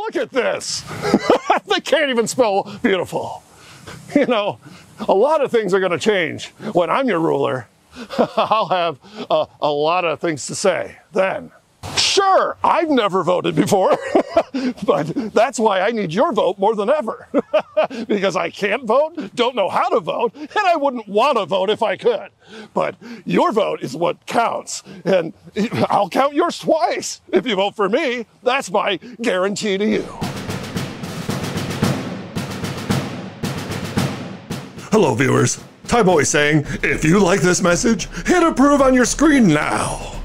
look at this. They can't even spell beautiful. You know, a lot of things are going to change when I'm your ruler. I'll have a lot of things to say then. Sure, I've never voted before, but that's why I need your vote more than ever. Because I can't vote, don't know how to vote, and I wouldn't want to vote if I could. But your vote is what counts, and I'll count yours twice. If you vote for me, that's my guarantee to you. Hello, viewers. Bowie saying, if you like this message, hit approve on your screen now.